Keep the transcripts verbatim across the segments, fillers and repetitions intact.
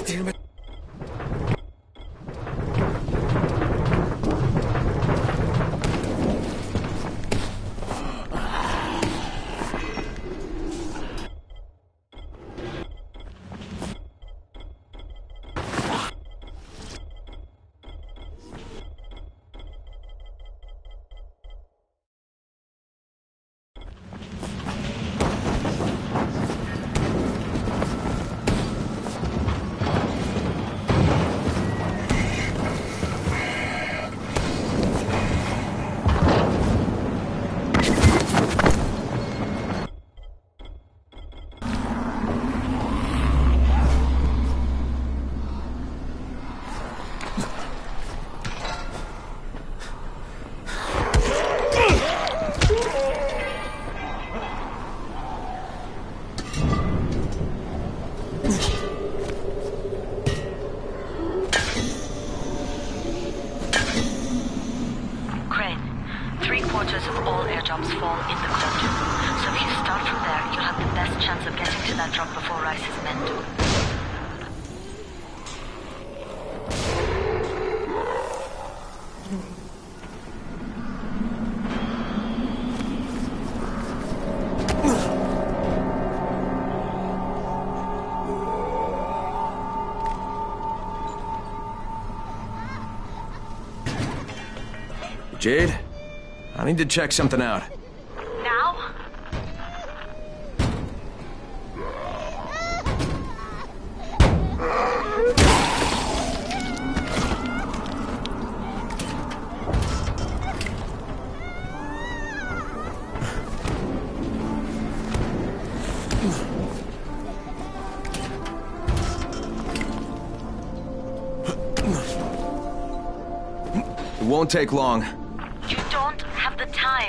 damn it. Jade, I need to check something out. Now? It won't take long. You don't have the time.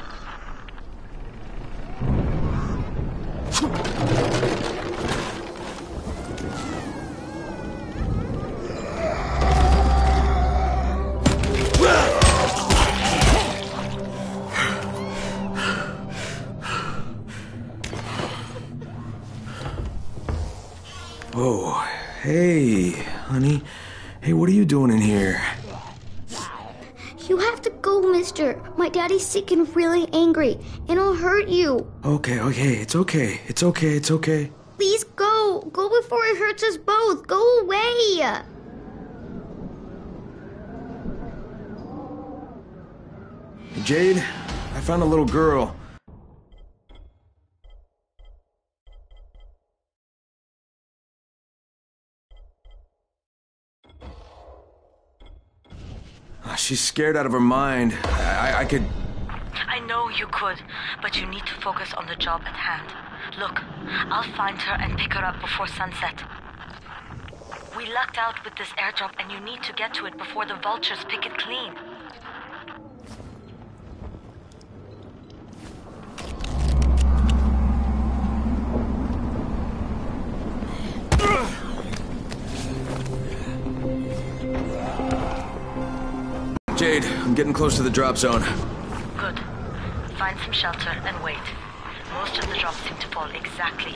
Oh, hey, honey. Hey, what are you doing in here? You have to go, mister. My daddy's sick and really angry, and I'll hurt you. Okay, okay, it's okay. It's okay, it's okay. Please go. Go before it hurts us both. Go away. Jade, I found a little girl. She's scared out of her mind. I, I could... I know you could, but you need to focus on the job at hand. Look, I'll find her and pick her up before sunset. We lucked out with this airdrop and you need to get to it before the vultures pick it clean. Jade, I'm getting close to the drop zone. Good. Find some shelter and wait. Most of the drops seem to fall exactly.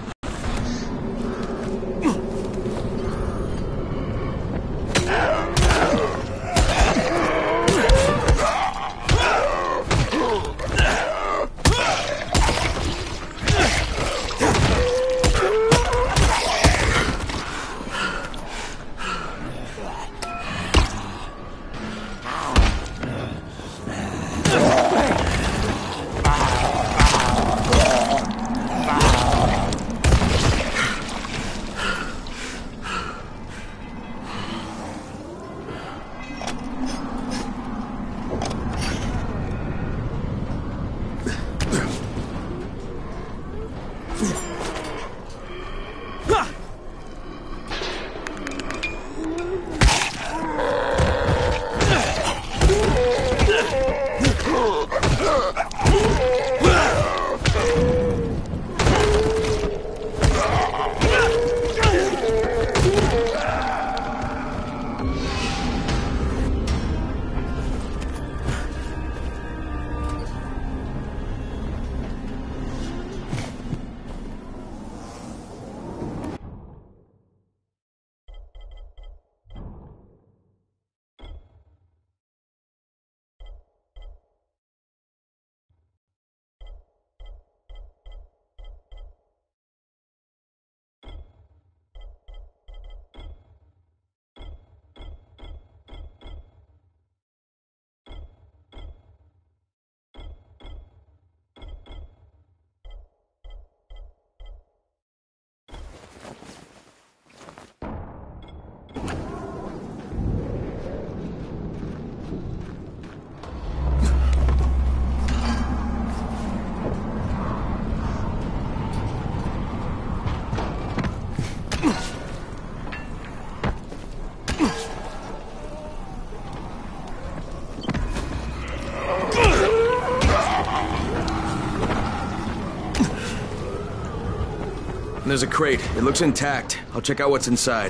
There's a crate. It looks intact. I'll check out what's inside.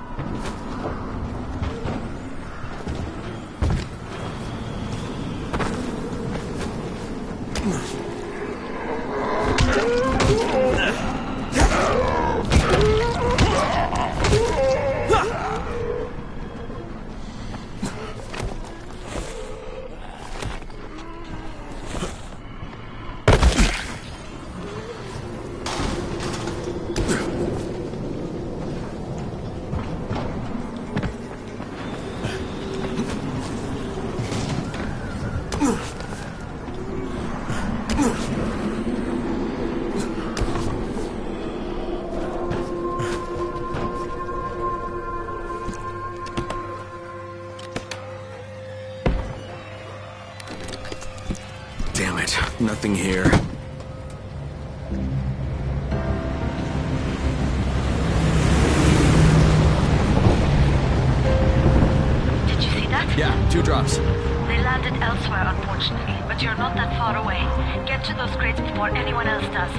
Damn it, nothing here. Did you see that? Yeah, two drops. They landed elsewhere, unfortunately, but you're not that far away. Get to those crates before anyone else does.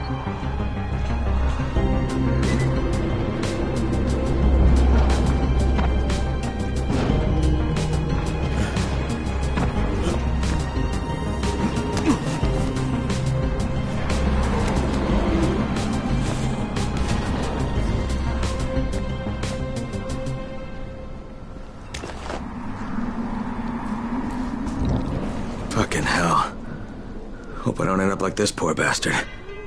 Fucking hell. Hope I don't end up like this poor bastard.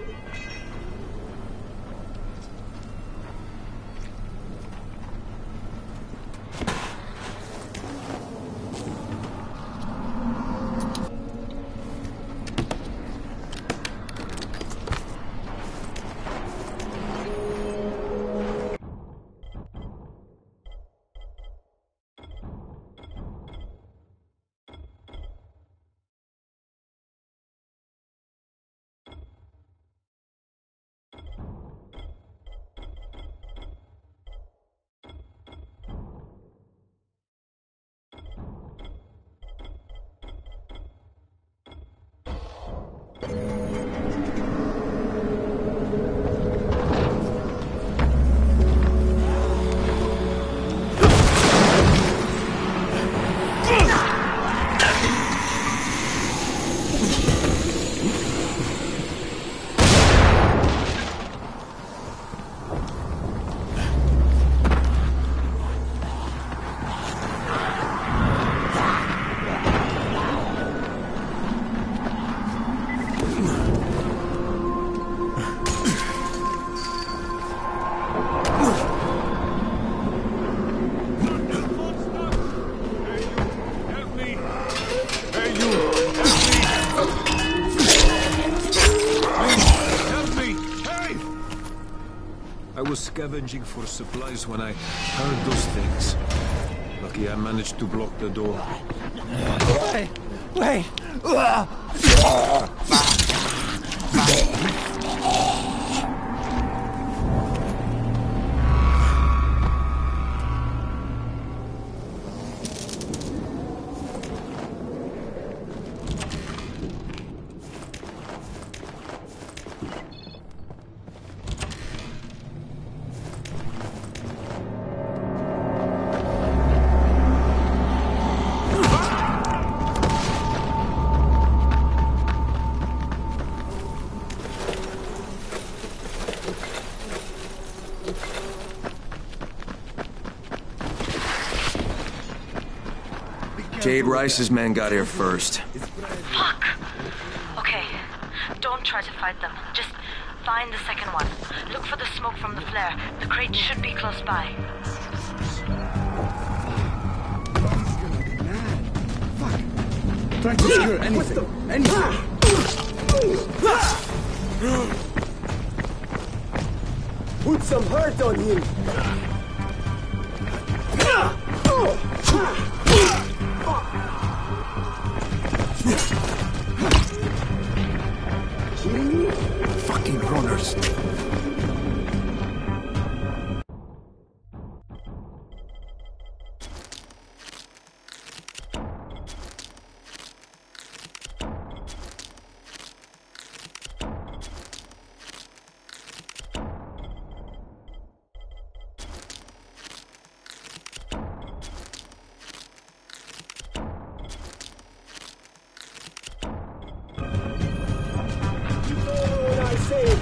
Scavenging for supplies when I heard those things. Lucky I managed to block the door. Wait! Wait! Jade Rice's men got here first. Fuck! Okay, don't try to fight them. Just find the second one. Look for the smoke from the flare. The crate should be close by. Fuck! Trying to secure anything. Anything. Put some hurt on him. Fucking runners.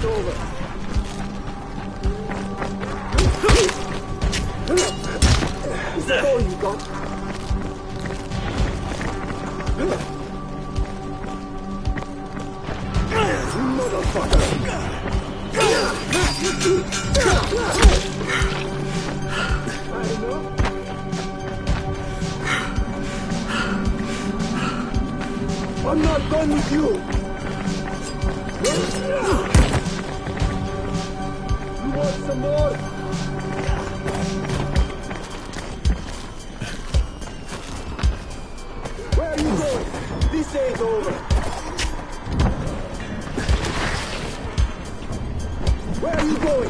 over. Is that all you got? You motherfucker! I'm not done with you! You want some more? Where are you going? This ain't over! Where are you going?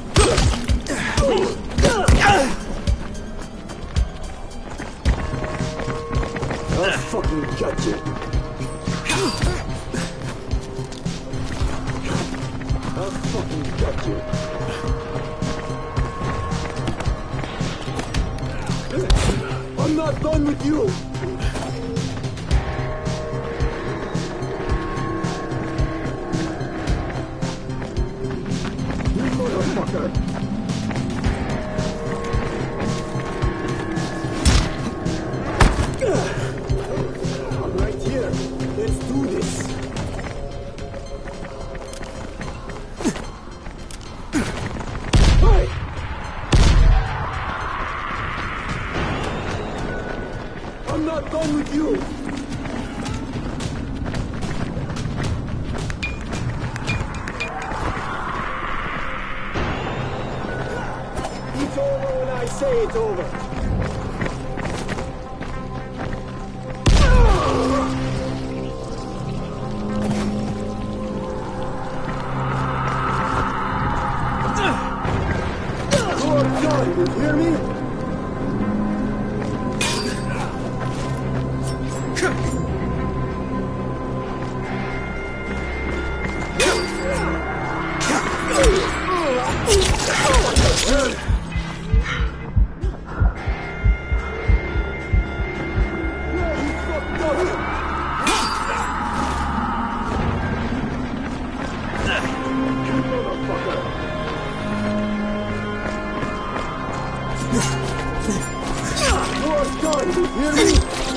I'll fucking catch you! I'll fucking get you. I'm not done with you. You motherfucker. I'm right here. Let's do this. I'm not done with you! It's over when I say it's over! You're done, you hear me? You're done, you hear me?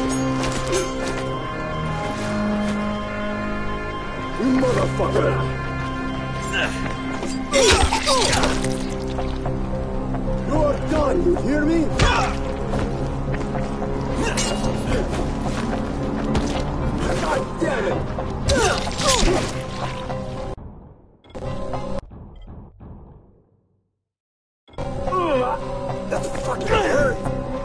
You motherfucker! You're done, you hear me? God damn it! That fucking hurt!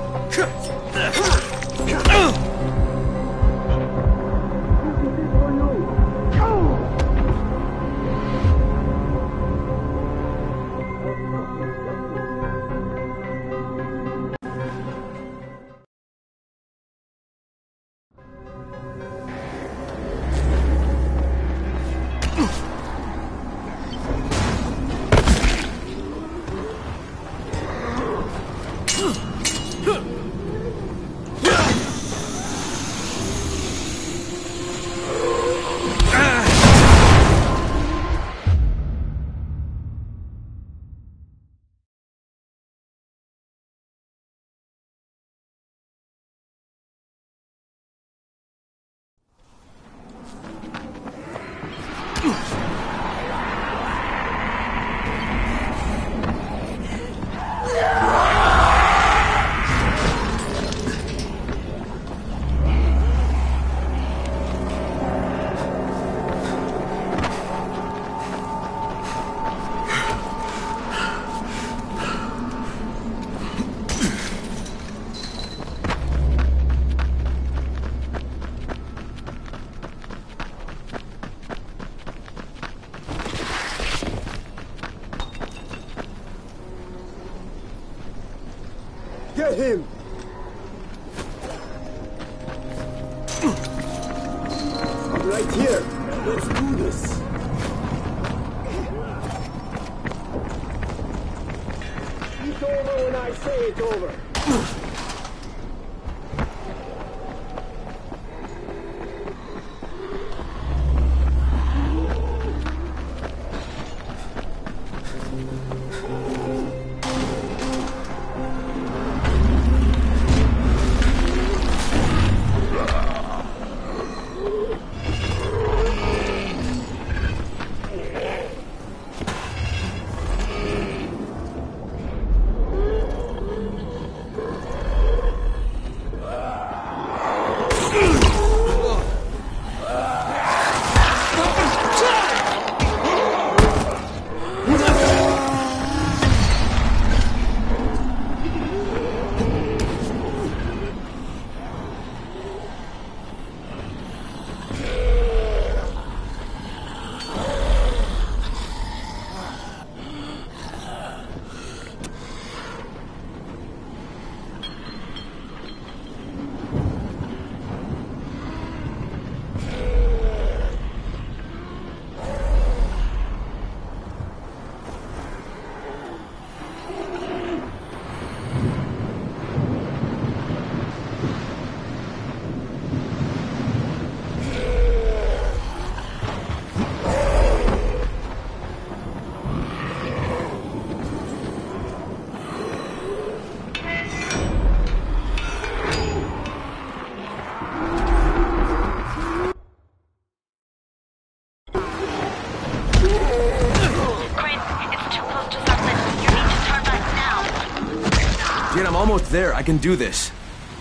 Get him! I'm right here. Let's do this. It's over when I say it's over. Kid, I'm almost there. I can do this.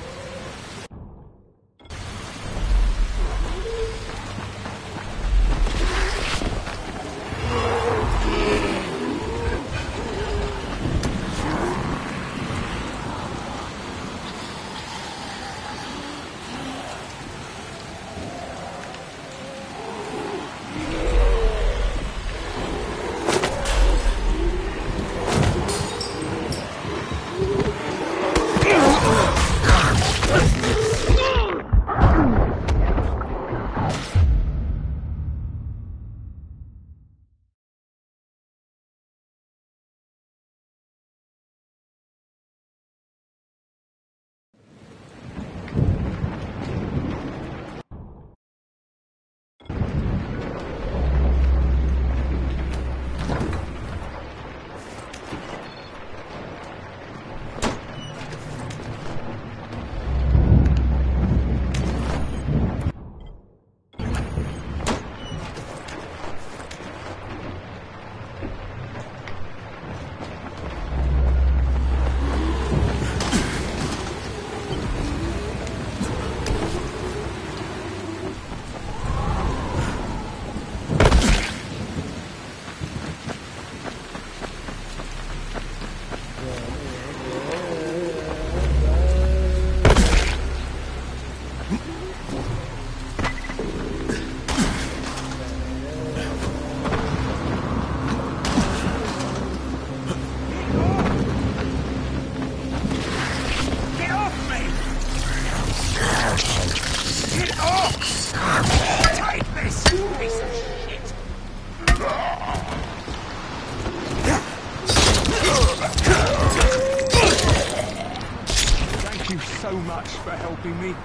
So much for helping me.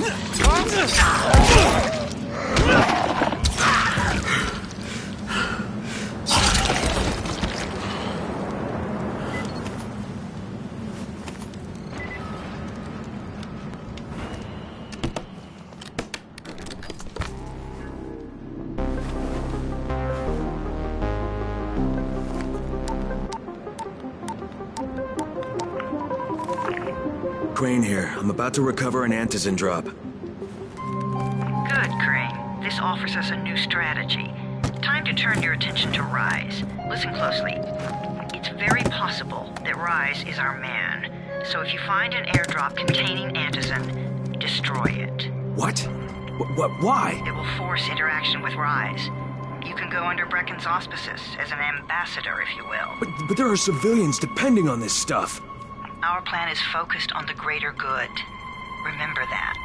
Crane here. I'm about to recover an antizin drop. Good, Crane. This offers us a new strategy. Time to turn your attention to Rise. Listen closely. It's very possible that Rise is our man. So if you find an airdrop containing antizin, destroy it. What? What? What? Why? It will force interaction with Rise. You can go under Brecken's auspices as an ambassador, if you will. But, but there are civilians depending on this stuff. Our plan is focused on the greater good. Remember that.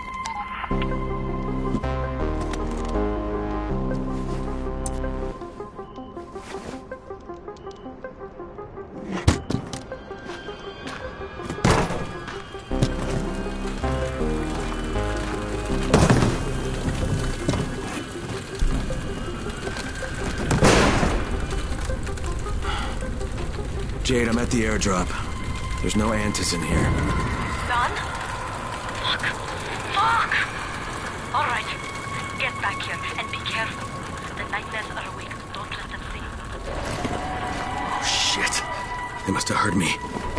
Jade, I'm at the airdrop. There's no antizin here. Done? Fuck. Fuck! Alright. Get back here and be careful. The nightmares are awake. Don't let them see you. Oh, shit. They must have heard me.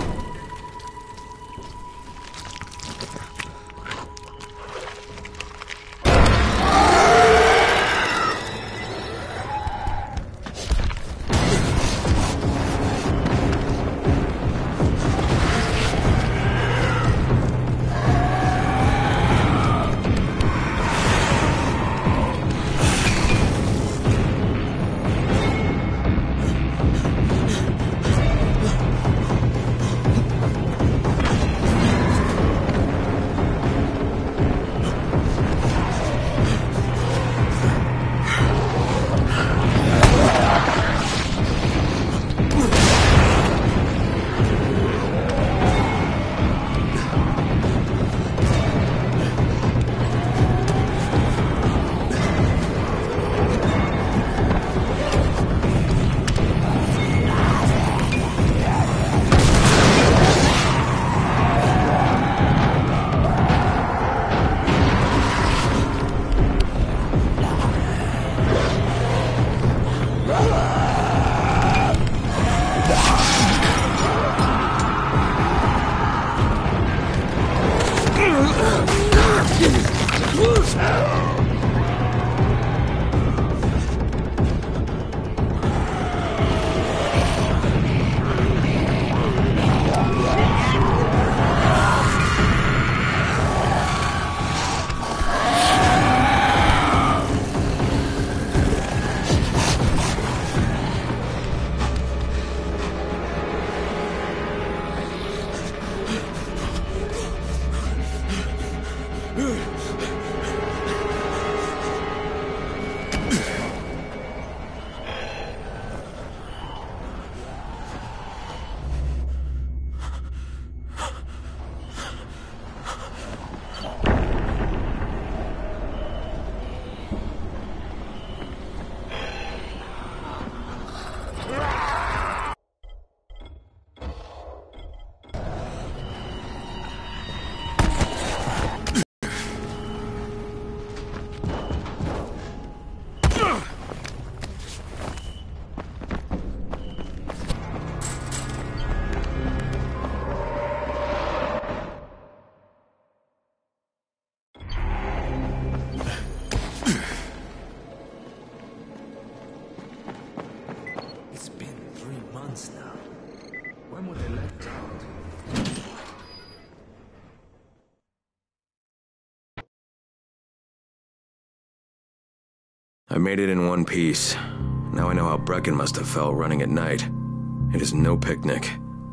I made it in one piece. Now I know how Brecken must have felt running at night. It is no picnic.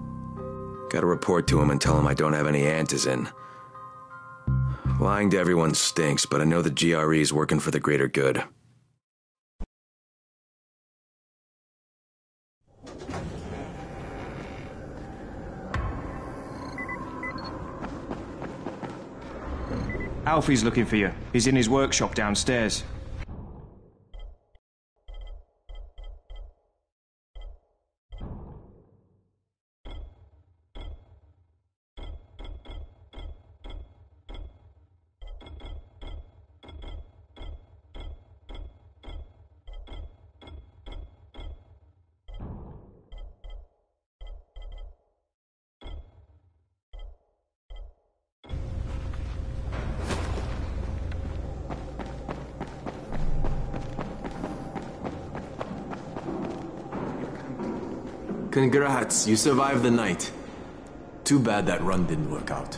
Gotta report to him and tell him I don't have any antizin. Lying to everyone stinks, but I know the G R E is working for the greater good. Alfie's looking for you. He's in his workshop downstairs. Congrats, you survived the night. Too bad that run didn't work out.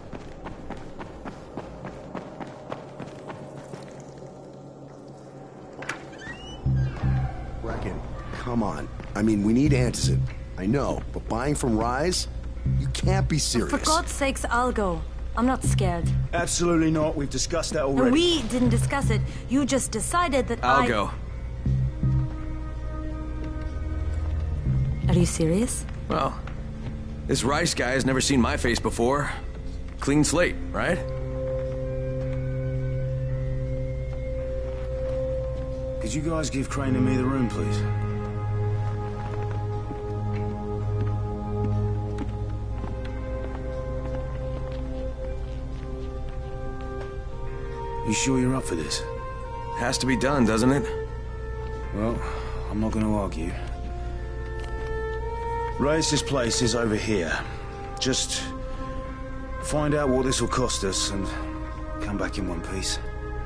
Brecken, come on. I mean, we need antizin. I know, but buying from Rise? You can't be serious. For God's sakes, I'll go. I'm not scared. Absolutely not. We've discussed that already. And we didn't discuss it. You just decided that I'll I... go. Are you serious? Well, this Rice guy has never seen my face before. Clean slate, right? Could you guys give Crane and me the room, please? You sure you're up for this? Has to be done, doesn't it? Well, I'm not going to argue. Rais's place is over here. Just find out what this will cost us and come back in one piece.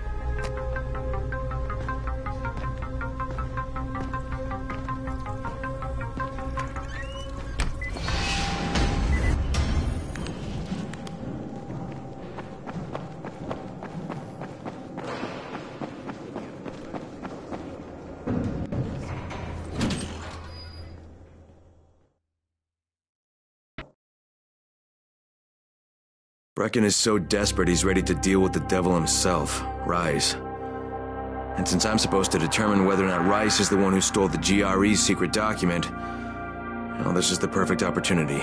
Brecken is so desperate he's ready to deal with the devil himself, Rise. And since I'm supposed to determine whether or not Rice is the one who stole the G R E's secret document, well, this is the perfect opportunity.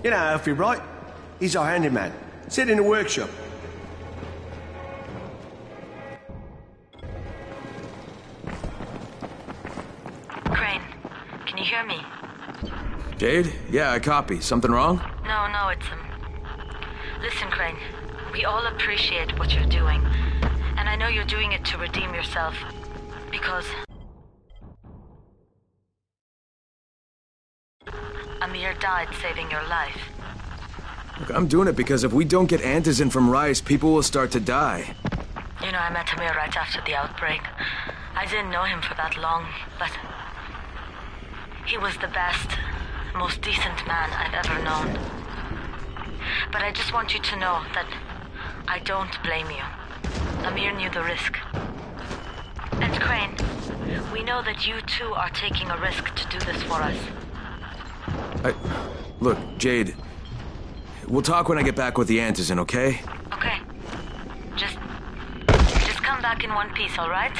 You know Alfie, right? He's our handyman. Sit in the workshop. Crane, can you hear me? Jade? Yeah, I copy. Something wrong? No, no, it's um. Listen, Crane. We all appreciate what you're doing, and I know you're doing it to redeem yourself, because Amir died saving your life. Look, I'm doing it because if we don't get Antizin from Rise, people will start to die. You know, I met Amir right after the outbreak. I didn't know him for that long, but he was the best, most decent man I've ever known. But I just want you to know that I don't blame you. Amir knew the risk. And Crane, we know that you too are taking a risk to do this for us. I... Look, Jade, we'll talk when I get back with the Antizin, okay? Okay. Just... just come back in one piece, all right?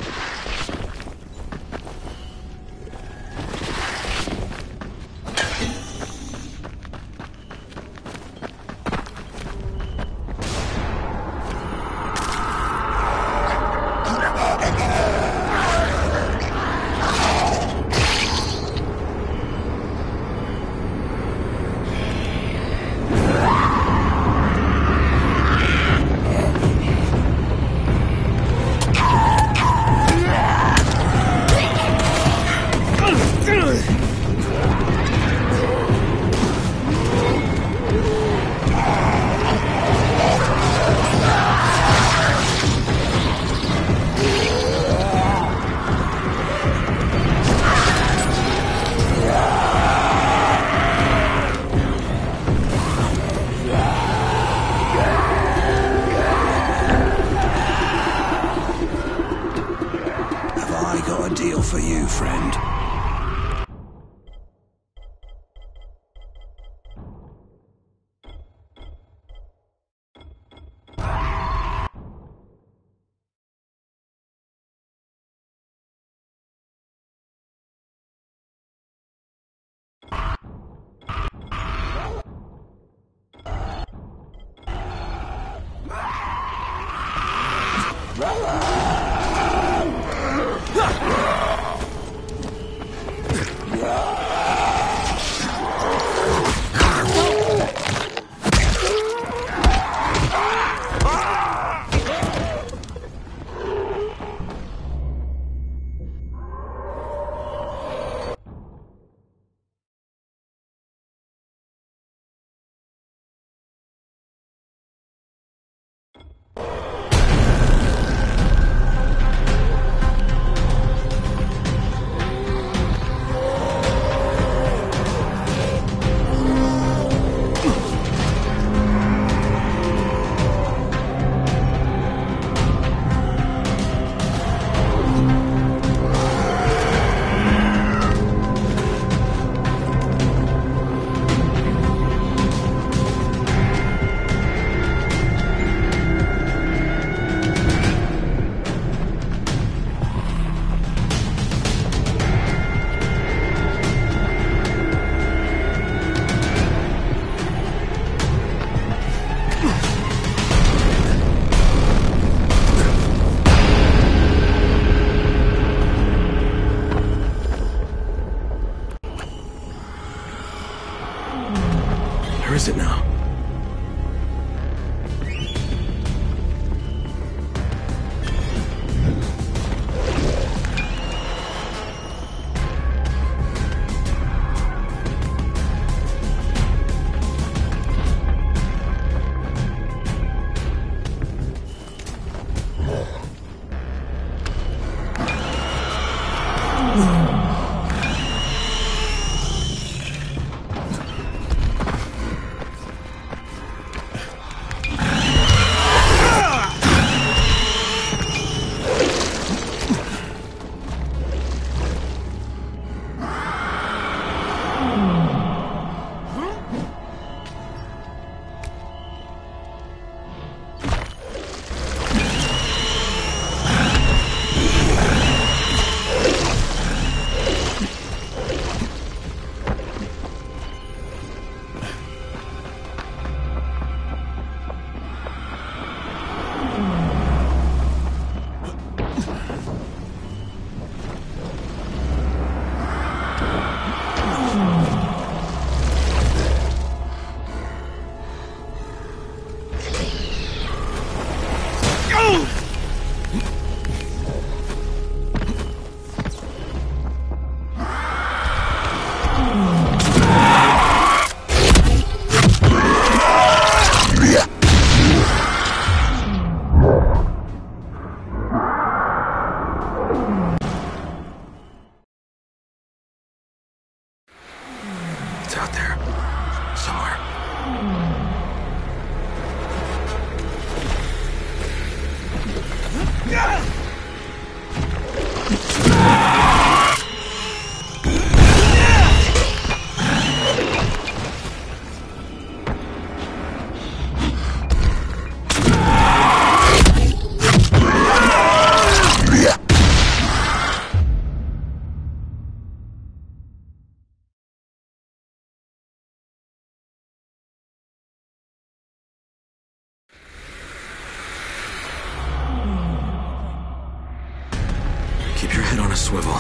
For you, friend. a swivel.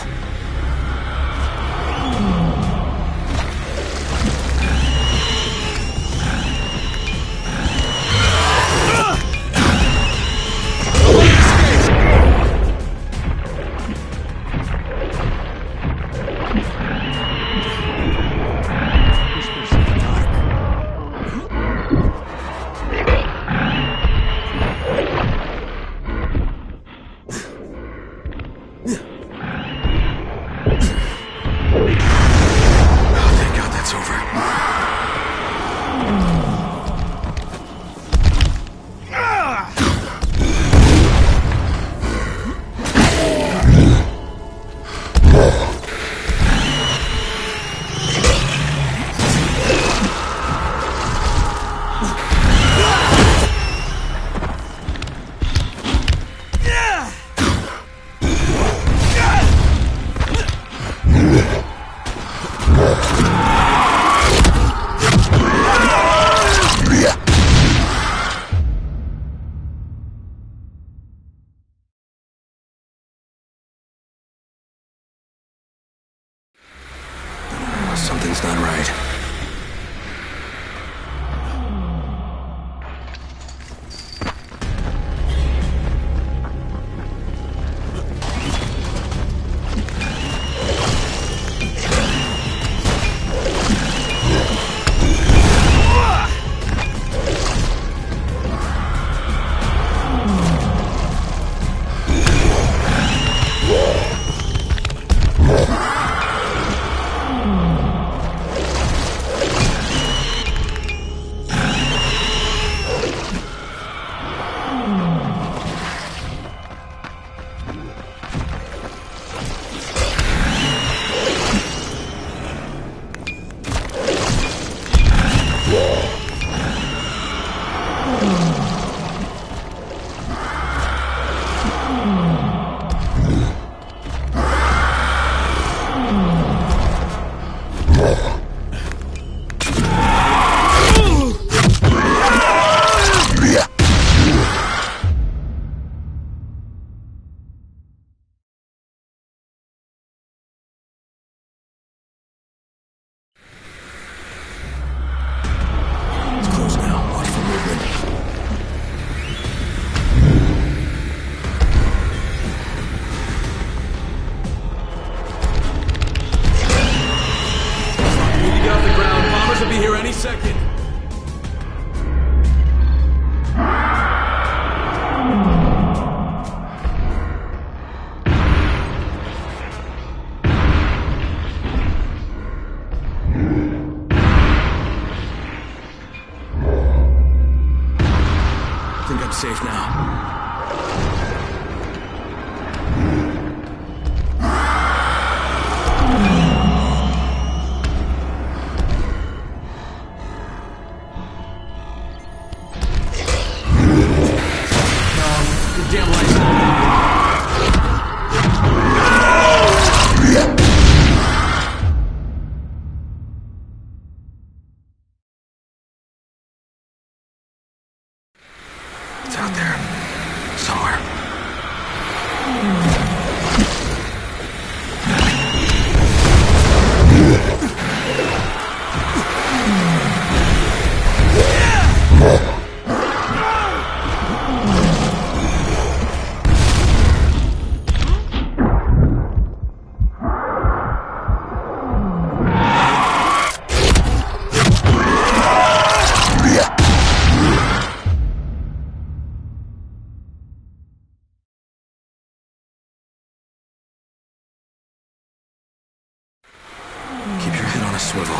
Something's not right. Second. I think I'm safe now. It's out there. Somewhere. Keep your head on a swivel.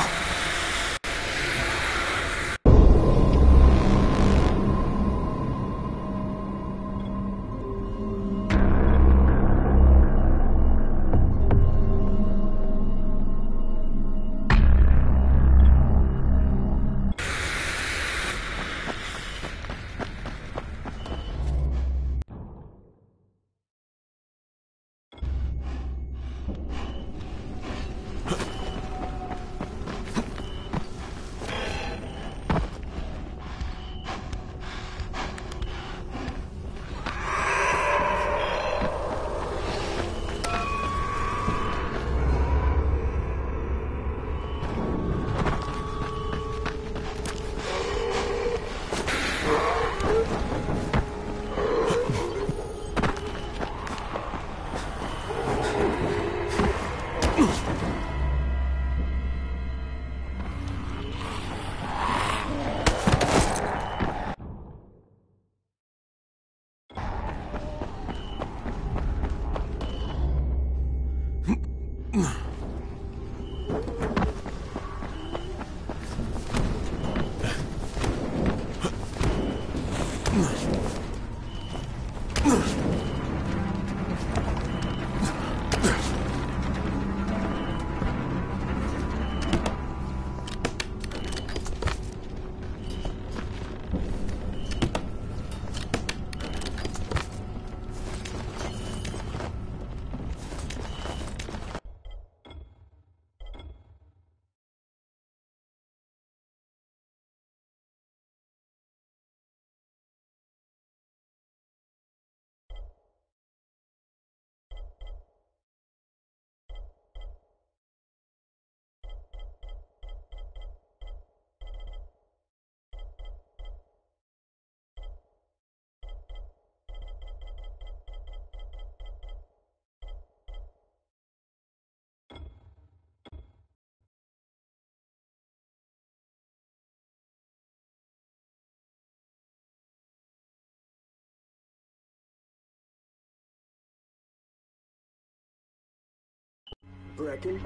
Brecken?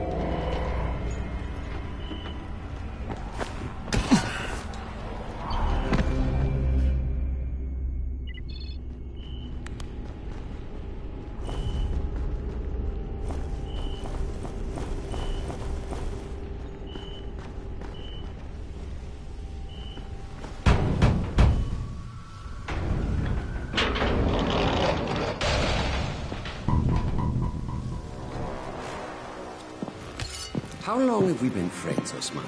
How long have we been friends, Osman?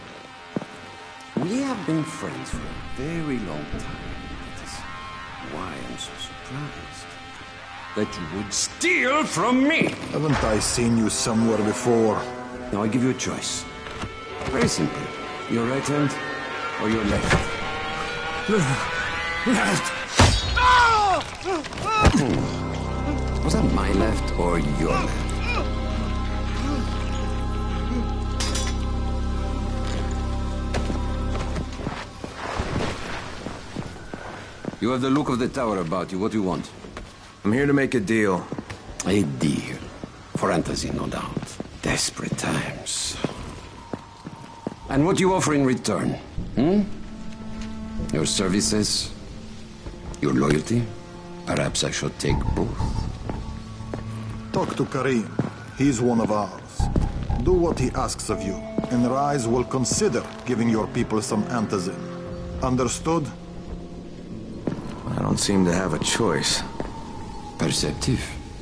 We have been friends for a very long time. That is why I'm so surprised that you would steal from me. Haven't I seen you somewhere before? Now I give you a choice. Very simple. Your right hand or your left? Left. Was that my left or your left? You have the look of the tower about you. What do you want? I'm here to make a deal. A deal. For Antizin, no doubt. Desperate times. And what do you offer in return? Hmm? Your services? Your loyalty? Perhaps I should take both. Talk to Karim. He's one of ours. Do what he asks of you, and Rise will consider giving your people some Antizin. Understood? I don't seem to have a choice. Perceptive.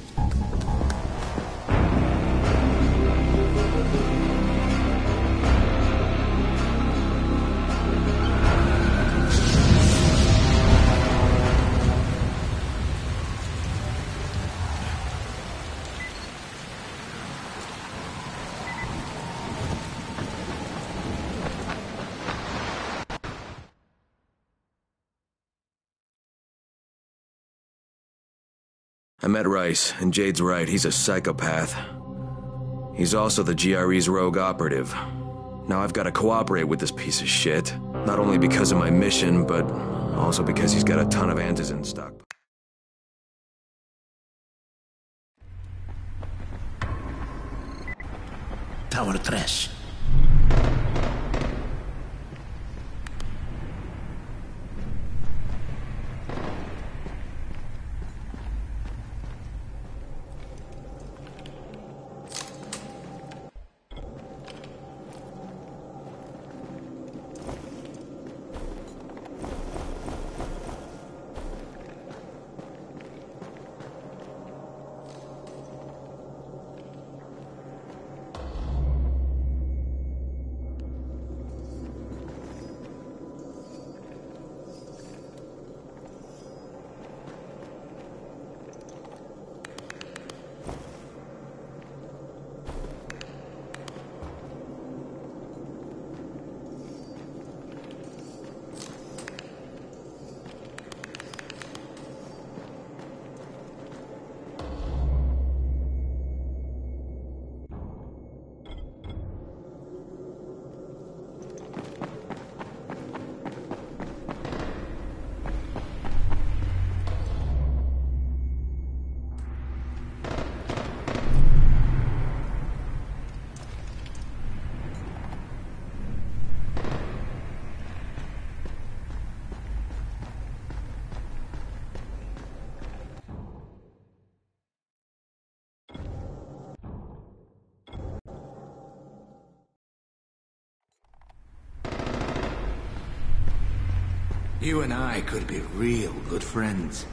I met Rice, and Jade's right, he's a psychopath. He's also the G R E's rogue operative. Now I've got to cooperate with this piece of shit, not only because of my mission, but also because he's got a ton of Antizin stock. Tower tres. You and I could be real good friends.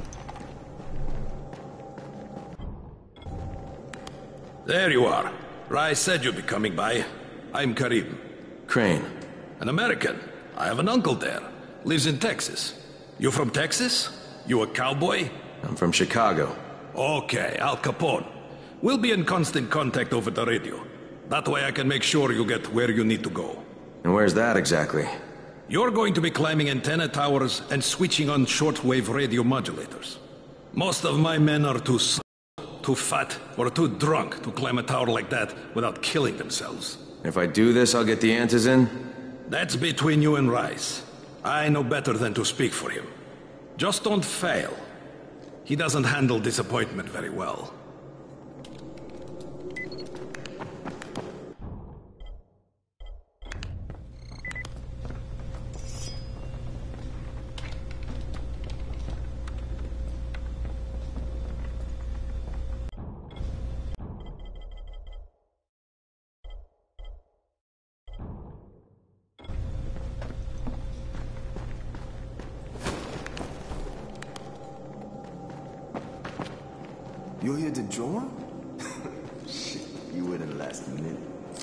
There you are. Rai said you'd be coming by. I'm Karim. Crane. An American. I have an uncle there. Lives in Texas. You from Texas? You a cowboy? I'm from Chicago. Okay, Al Capone. We'll be in constant contact over the radio. That way I can make sure you get where you need to go. And where's that exactly? You're going to be climbing antenna towers and switching on shortwave radio modulators. Most of my men are too s***, too fat, or too drunk to climb a tower like that without killing themselves. If I do this, I'll get the antes in? That's between you and Rice. I know better than to speak for him. Just don't fail. He doesn't handle disappointment very well. You're here to join? Shit, you wouldn't last a minute.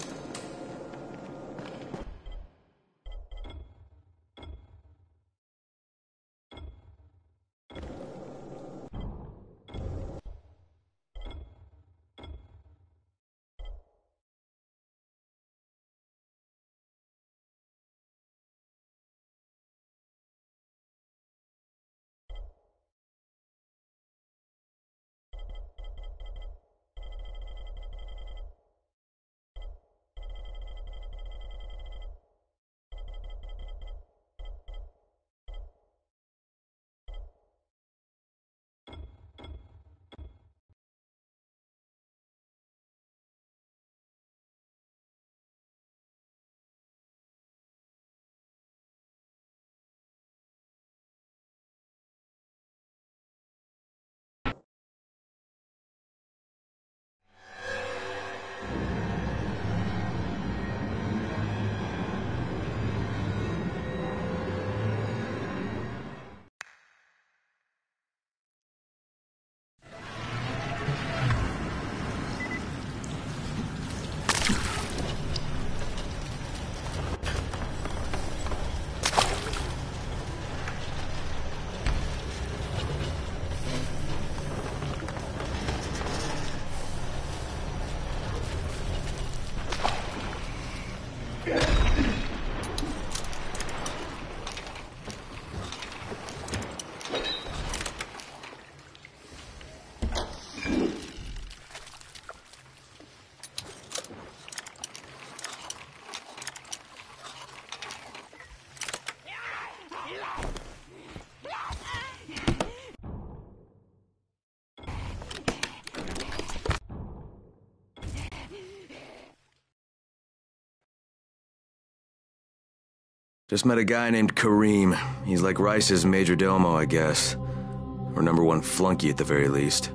Just met a guy named Karim. He's like Rice's major domo, I guess. Or number one flunky at the very least.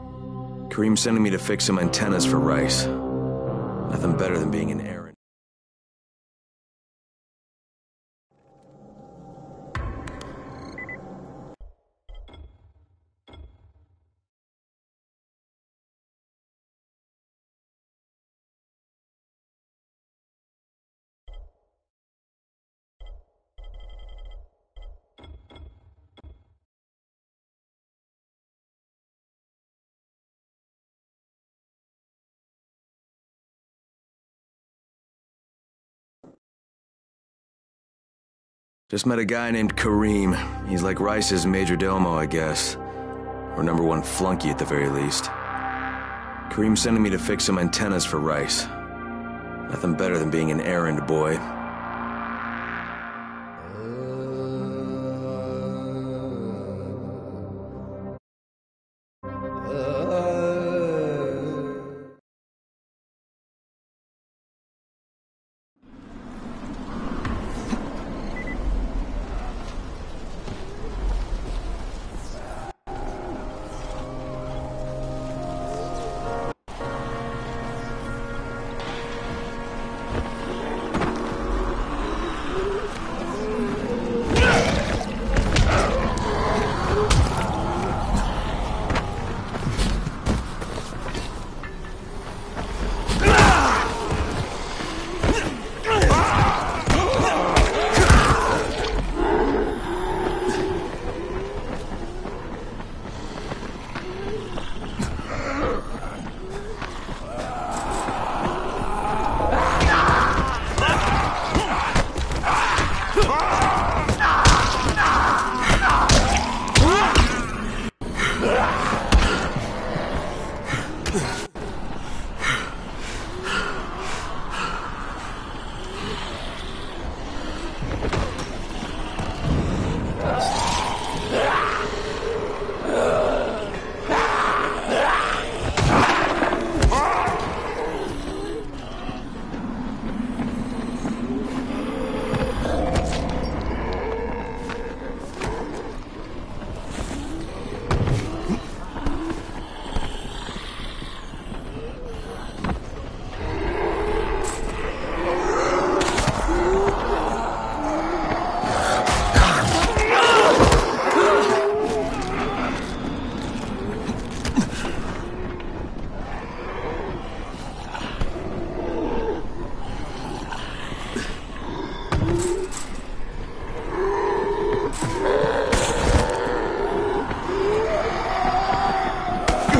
Karim's sending me to fix some antennas for Rice. Nothing better than being an errand. Just met a guy named Karim. He's like Rice's major domo, I guess. Or number one flunky at the very least. Karim's sending me to fix some antennas for Rice. Nothing better than being an errand boy.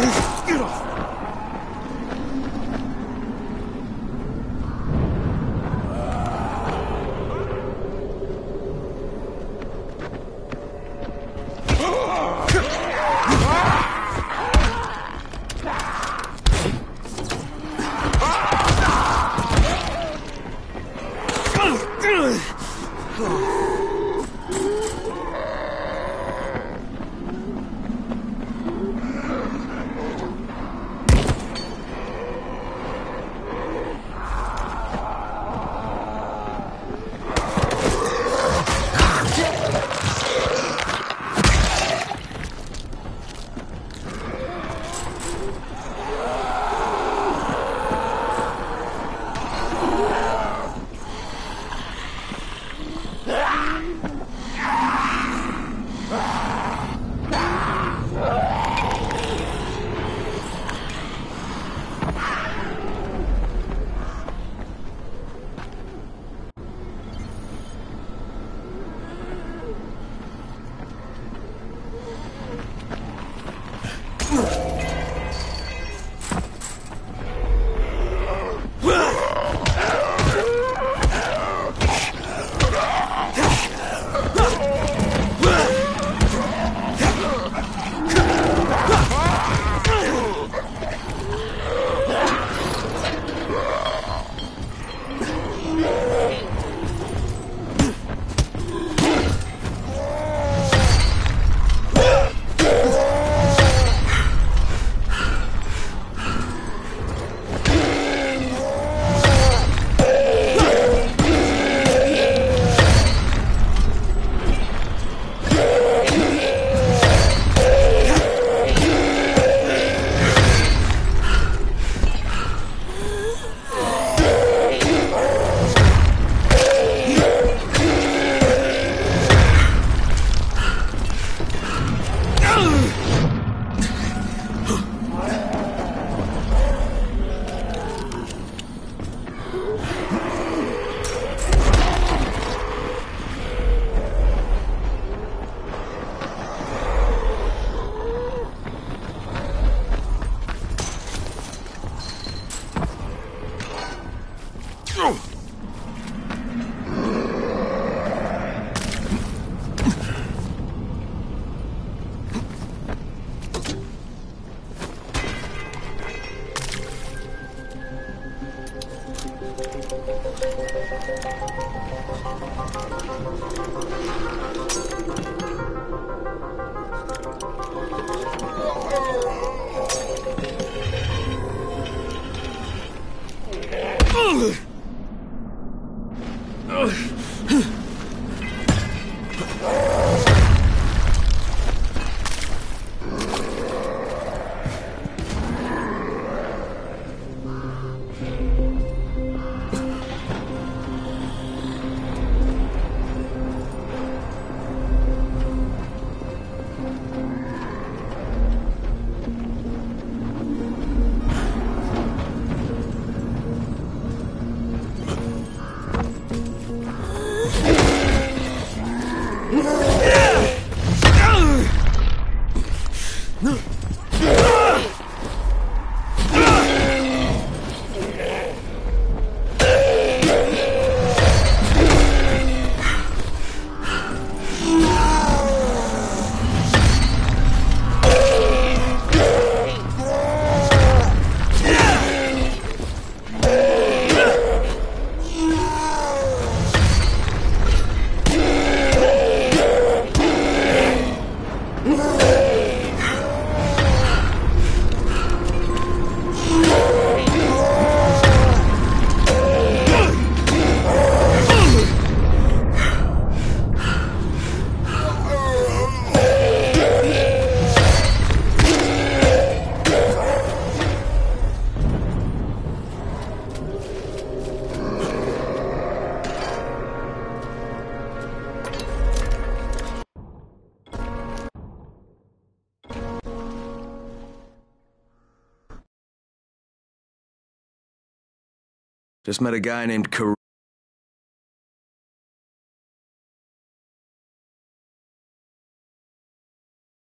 Just met a guy named Kareem.